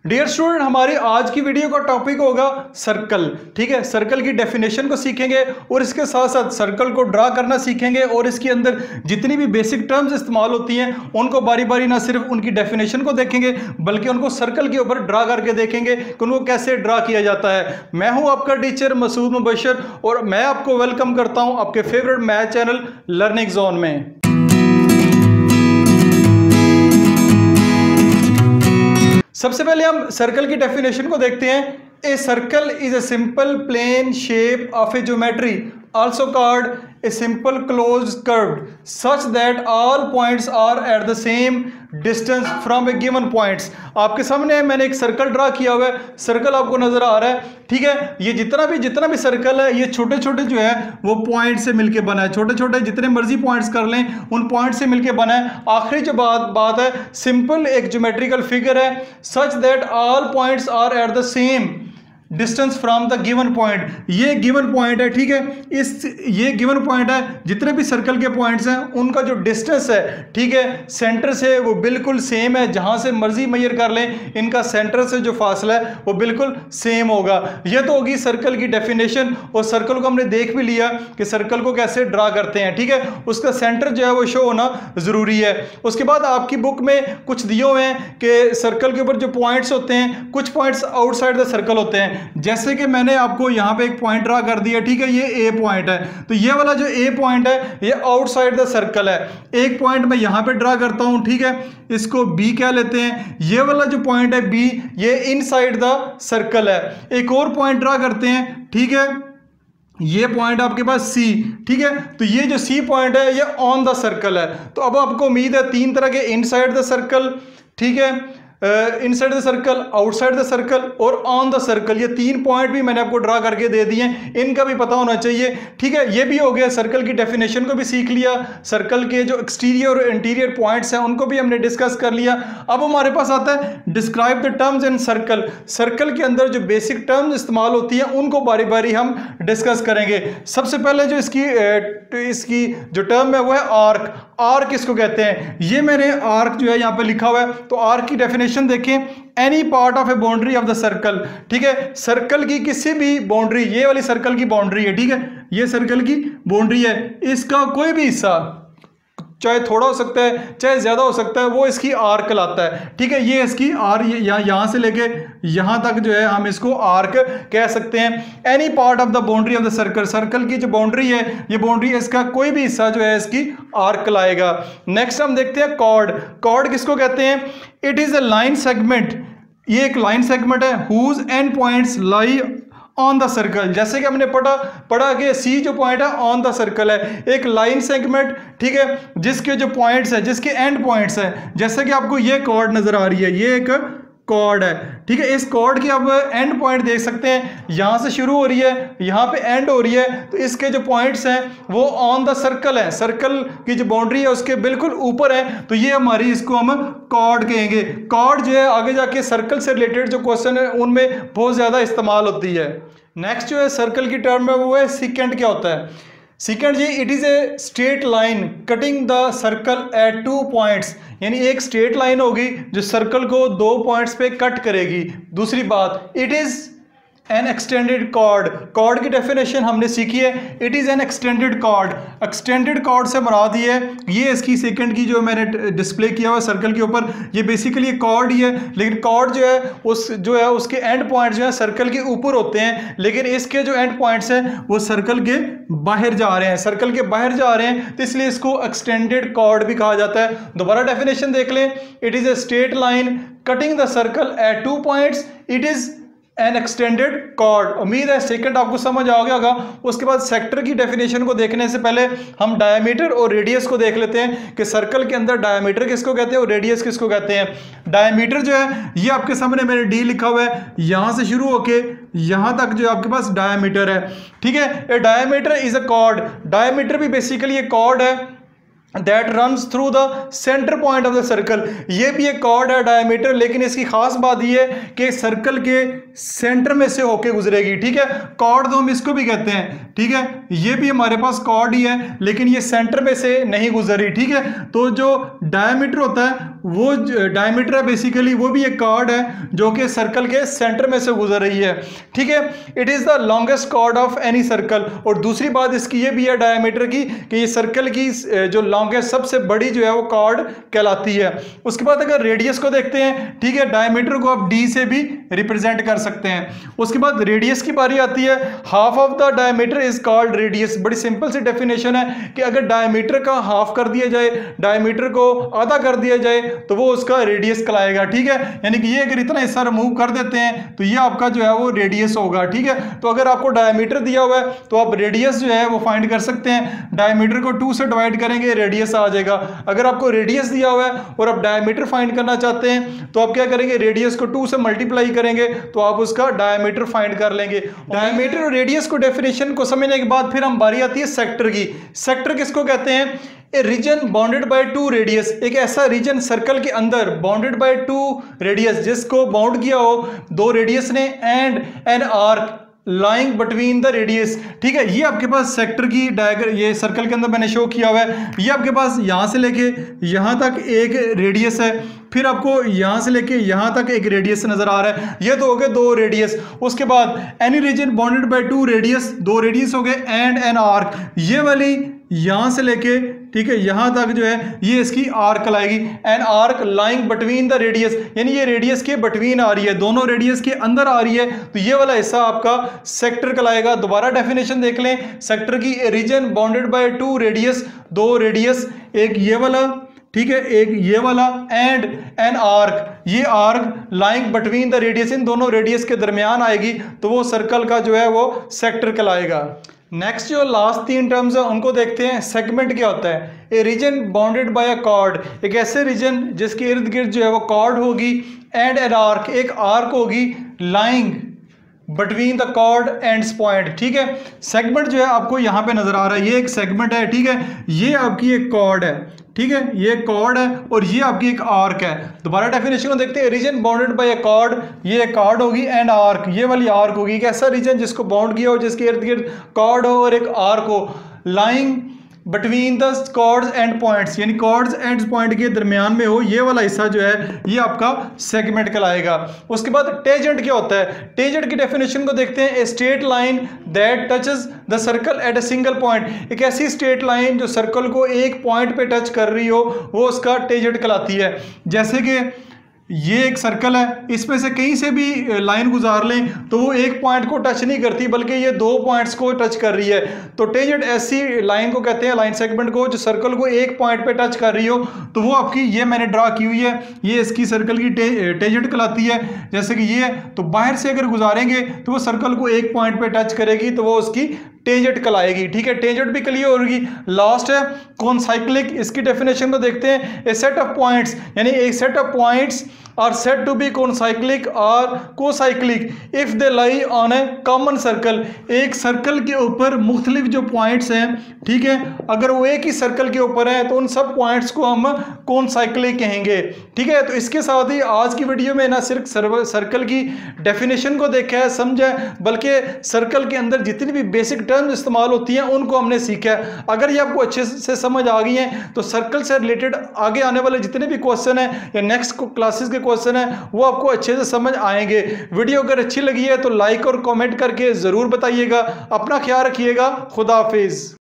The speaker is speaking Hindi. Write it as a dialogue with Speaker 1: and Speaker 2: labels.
Speaker 1: डियर स्टूडेंट, हमारी आज की वीडियो का टॉपिक होगा सर्कल। ठीक है, सर्कल की डेफिनेशन को सीखेंगे और इसके साथ साथ सर्कल को ड्रा करना सीखेंगे और इसके अंदर जितनी भी बेसिक टर्म्स इस्तेमाल होती हैं उनको बारी बारी ना सिर्फ उनकी डेफिनेशन को देखेंगे बल्कि उनको सर्कल के ऊपर ड्रा करके देखेंगे कि उनको कैसे ड्रा किया जाता है। मैं हूं आपका टीचर मसूद मुबशर और मैं आपको वेलकम करता हूं आपके favourite math channel learning zone में। सबसे पहले हम सर्कल की डेफिनेशन को देखते हैं। A circle is a simple plane shape of a geometry also called a simple closed curve such that all points are at the same distance from a given points. आपके सामने मैंने एक सर्कल ड्रा किया हुआ है, सर्कल आपको नजर आ रहा है। ठीक है, ये जितना भी सर्कल है ये छोटे छोटे जो है वो पॉइंट से मिलके बना है। छोटे छोटे जितने मर्जी पॉइंट्स कर लें उन पॉइंट से मिलके बना है। आखिरी जो बात है, सिंपल एक ज्योमेट्रिकल फिगर है such that all points are at the same distance from the given point. ये गिवन पॉइंट है। ठीक है, ये गिवन पॉइंट है। जितने भी सर्कल के पॉइंट्स हैं उनका जो डिस्टेंस है, ठीक है, सेंटर से वो बिल्कुल सेम है। जहां से मर्जी मेजर कर लें इनका सेंटर से जो फासला है वो बिल्कुल सेम होगा। यह तो होगी सर्कल की डेफिनेशन। और सर्कल को हमने देख भी लिया कि सर्कल को कैसे ड्रा करते हैं। ठीक है, उसका सेंटर जो है वो शो होना जरूरी है। उसके बाद आपकी बुक में कुछ दिए हुए हैं कि सर्कल के ऊपर जो पॉइंट्स होते हैं, कुछ पॉइंट्स आउटसाइड द सर्कल होते हैं। जैसे कि मैंने आपको यहां पे एक पॉइंट ड्रा कर दिया। ठीक है, ये ए पॉइंट है, तो ये वाला जो ए पॉइंट है ये आउटसाइड द सर्कल है। एक पॉइंट मैं यहां पे ड्रा करता हूं, ठीक है, इसको बी कह लेते हैं। ये वाला जो पॉइंट है बी, ये इनसाइड द सर्कल है। एक और पॉइंट ड्रा करते हैं, ठीक है, ये पॉइंट आपके पास सी। ठीक है, तो ये जो सी पॉइंट है ये ऑन द सर्कल है। तो अब आपको उम्मीद है तीन तरह के इनसाइड द सर्कल, ठीक है, inside the circle, outside the circle और ऑन द सर्कल, ये तीन पॉइंट भी मैंने आपको ड्रा करके दे दिए हैं। इनका भी पता होना चाहिए। ठीक है, ये भी हो गया। सर्कल की डेफिनेशन को भी सीख लिया, सर्कल के जो एक्सटीरियर और इंटीरियर पॉइंट्स हैं उनको भी हमने डिस्कस कर लिया। अब हमारे पास आता है describe the terms in circle. Circle के अंदर जो बेसिक टर्म्स इस्तेमाल होती हैं उनको बारी बारी हम डिस्कस करेंगे। सबसे पहले जो इसकी जो टर्म है वो है आर्क। आर्क किसको कहते हैं, ये मैंने आर्क जो है यहाँ पे लिखा हुआ है। तो आर्क की डेफिनेशन देखें, any part of a boundary of the circle. ठीक है, सर्कल की किसी भी बाउंड्री, ये वाली सर्कल की बाउंड्री है, ठीक है, ये सर्कल की बाउंड्री है, इसका कोई भी हिस्सा चाहे थोड़ा हो सकता है चाहे ज्यादा हो सकता है, वो इसकी आर्क कहलाता है। ठीक है, ये इसकी यहां से लेके यहां तक जो है हम इसको आर्क कह सकते हैं। Any part of the boundary of the circle, circle की जो बाउंड्री है ये बाउंड्री, इसका कोई भी हिस्सा जो है इसकी आर्क कहलाएगा। नेक्स्ट हम देखते हैं कॉर्ड। कॉर्ड किसको कहते हैं, it is a line segment. ये एक लाइन सेगमेंट है whose end points lie on the circle. जैसे कि हमने पढ़ा कि सी जो पॉइंट है ऑन द सर्कल है, एक लाइन सेगमेंट, ठीक है, जिसके जो पॉइंट्स है, जिसके एंड पॉइंट्स है। जैसे कि आपको ये कॉर्ड नजर आ रही है, ये एक कॉर्ड है। ठीक है, इस कॉर्ड की आप एंड पॉइंट देख सकते हैं, यहां से शुरू हो रही है, यहां पे एंड हो रही है। तो इसके जो पॉइंट्स हैं वो ऑन द सर्कल है, सर्कल की जो बाउंड्री है उसके बिल्कुल ऊपर है। तो ये हमारी, इसको हम कॉर्ड कहेंगे। कॉर्ड जो है आगे जाके सर्कल से रिलेटेड जो क्वेश्चन है उनमें बहुत ज्यादा इस्तेमाल होती है। नेक्स्ट जो है सर्कल की टर्म है वो है सीकेंट। क्या होता है सीकेंट जी, it is a straight line cutting the circle at 2 points. यानी एक स्ट्रेट लाइन होगी जो सर्कल को 2 पॉइंट्स पे कट करेगी। दूसरी बात, it is an extended chord. Chord की डेफिनेशन हमने सीखी है, it is an extended chord. Extended chord से मुराद ये इसकी सेकंड की जो मैंने डिस्प्ले किया हुआ सर्कल के ऊपर, ये बेसिकली कॉर्ड ही है। लेकिन कॉर्ड जो है उसके एंड पॉइंट जो है सर्कल के ऊपर होते हैं, लेकिन इसके जो एंड पॉइंट्स हैं वो सर्कल के बाहर जा रहे हैं, सर्कल के बाहर जा रहे हैं, तो इसलिए इसको एक्सटेंडेड कॉर्ड भी कहा जाता है। दोबारा डेफिनेशन देख लें, it is a straight line cutting the circle at 2 points, it is an extended chord. उम्मीद है सेकंड आपको समझ आ गया होगा। उसके बाद सेक्टर की डेफिनेशन को देखने से पहले हम डायमीटर और रेडियस को देख लेते हैं कि सर्कल के अंदर डायमीटर किसको कहते हैं और रेडियस किसको कहते हैं। डायमीटर जो है ये आपके सामने मैंने डी लिखा हुआ है, यहां से शुरू होके यहां तक जो आपके पास डायमीटर है। ठीक है, a diameter is a chord. Diameter भी बेसिकली एक कॉर्ड है that runs through the centre point of the circle. ये भी एक कॉर्ड है डायमीटर, लेकिन इसकी खास बात ये है कि सर्कल के सेंटर में से होके गुजरेगी। ठीक है, कॉर्ड तो हम इसको भी कहते हैं। ठीक है, ये भी हमारे पास कॉर्ड ही है, लेकिन ये सेंटर में से नहीं गुजर रही। ठीक है, तो जो डायमीटर होता है वो डायमीटर है बेसिकली, वो भी एक कॉर्ड है जो कि सर्कल के सेंटर में से गुजर रही है। ठीक है, it is the longest chord of any circle. और दूसरी बात इसकी ये भी है डायमीटर की कि ये सर्कल की जो लॉन्गेस्ट सबसे बड़ी जो है वो कॉर्ड कहलाती है। उसके बाद अगर रेडियस को देखते हैं, ठीक है, डायमीटर को आप डी से भी रिप्रेजेंट कर सकते हैं। उसके बाद रेडियस की बारी आती है। Half of the diameter is called radius. बड़ी सिंपल सी डेफिनेशन है कि अगर डायमीटर का हाफ कर दिया जाए, डायमीटर को आधा कर दिया जाए, तो वो उसका रेडियस कहलाएगा। ठीक है, यानी कि ये अगर इतना हिस्सा रिमूव कर देते हैं तो ये आपका जो है वो रेडियस होगा। ठीक है, तो अगर आपको डायमीटर दिया हुआ है तो आप रेडियस जो है वो फाइंड कर सकते हैं। डायमीटर को 2 से डिवाइड करेंगे, रेडियस आ जाएगा। अगर आपको रेडियस दिया हुआ है और आप डायमीटर फाइंड करना चाहते हैं तो आप क्या करेंगे, रेडियस को 2 से मल्टीप्लाई करेंगे तो आप उसका डायमीटर फाइंड कर लेंगे। डायमीटर और रेडियस को डेफिनेशन को समझने के बाद फिर हम बारी आती है सेक्टर की। सेक्टर किसको कहते हैं? A region bounded by 2 radius. एक ऐसा रीजन सर्कल के अंदर बाउंडेड बाय 2 रेडियस, जिसको बाउंड किया हो 2 रेडियस ने, and an arc lying between the radius. ठीक है, ये आपके पास सेक्टर की डायग्राम, ये सर्कल के अंदर मैंने शो किया हुआ है। ये आपके पास यहां से लेके यहां तक एक रेडियस है, फिर आपको यहां से लेके यहां तक एक रेडियस नजर आ रहा है। ये तो हो गए 2 रेडियस। उसके बाद any region bounded by 2 radius, 2 radius हो गए, एंड एन आर्क। ये वाली यहां से लेके, ठीक है, यहां तक जो है ये इसकी आर्क कहलाएगी। An arc lying between the radius, यानी ये रेडियस के बिटवीन आ रही है, दोनों रेडियस के अंदर आ रही है, तो ये वाला हिस्सा आपका सेक्टर कहलाएगा। दोबारा डेफिनेशन देख लें सेक्टर की। Region bounded by 2 radius, 2 radius, एक ये वाला, ठीक है, एक ये वाला, एंड एन आर्क, ये arc lying between the radius, इन दोनों रेडियस के दरमियान आएगी, तो वो सर्कल का जो है वो सेक्टर कहलाएगा। नेक्स्ट जो लास्ट 3 टर्म्स है उनको देखते हैं। सेगमेंट क्या होता है? A region bounded by a chord, एक ऐसे रीजन जिसके इर्द गिर्द जो है वो कॉर्ड होगी, एंड एन आर्क, एक आर्क होगी, lying between the chord ends point. ठीक है, सेगमेंट जो है आपको यहाँ पे नजर आ रहा है, ये एक सेगमेंट है। ठीक है, ये आपकी एक कॉर्ड है, ठीक है, ये कॉर्ड है और ये आपकी एक आर्क है। दोबारा डेफिनेशन को देखते हैं। Region bounded by a chord, ये एक कॉर्ड होगी, एंड आर्क, ये वाली आर्क होगी। एक ऐसा रीजन जिसको बाउंड किया हो, जिसके इर्द गिर्द कॉर्ड हो और एक आर्क हो, lying between the chords end points, यानी कॉर्ड्स एंड पॉइंट के दरमियान में हो, ये वाला हिस्सा जो है ये आपका सेगमेंट कहलाएगा। उसके बाद टेंजेंट क्या होता है? टेंजेंट की डेफिनेशन को देखते हैं। A straight line that touches the circle at a single point, एक ऐसी स्ट्रेट लाइन जो सर्कल को एक पॉइंट पे टच कर रही हो, वो उसका टेंजेंट कहलाती है। जैसे कि ये एक सर्कल है, इसमें से कहीं से भी लाइन गुजार लें तो वो एक पॉइंट को टच नहीं करती, बल्कि ये 2 पॉइंट्स को टच कर रही है। तो टेंजेंट ऐसी लाइन को कहते हैं, लाइन सेगमेंट को, जो सर्कल को एक पॉइंट पे टच कर रही हो, तो वो आपकी, ये मैंने ड्रा की हुई है, ये इसकी सर्कल की टेंजेंट कहलाती है। जैसे कि ये, तो बाहर से अगर गुजारेंगे तो वो सर्कल को एक पॉइंट पे टच करेगी, तो वो उसकी टेंजेंट कहलाएगी। ठीक है, टेंजेंट भी क्लियर होगी। लास्ट है कॉनसाइक्लिक, इसकी डेफिनेशन को देखते हैं। ए सेट ऑफ पॉइंट्स, यानी एक set of points are said to be concyclic और cocyclic if they lie on a common circle. एक सर्कल के ऊपर मुख्तलिफ जो पॉइंट्स हैं, ठीक है, अगर वो एक ही सर्कल के ऊपर है तो उन सब पॉइंट्स को हम कॉनसाइक्लिक कहेंगे। ठीक है, तो इसके साथ ही आज की वीडियो में ना सिर्फ सर्कल की डेफिनेशन को देखा है, समझा है, बल्कि सर्कल के अंदर जितनी भी बेसिक टर्म्स इस्तेमाल होती हैं उनको हमने सीखा है। अगर ये आपको अच्छे से समझ आ गई हैं तो सर्कल से रिलेटेड आगे आने वाले जितने भी क्वेश्चन हैं या नेक्स्ट क्लासेस के क्वेश्चन है वो आपको अच्छे से समझ आएंगे। वीडियो अगर अच्छी लगी है तो लाइक और कमेंट करके जरूर बताइएगा। अपना ख्याल रखिएगा। खुदा हाफिज।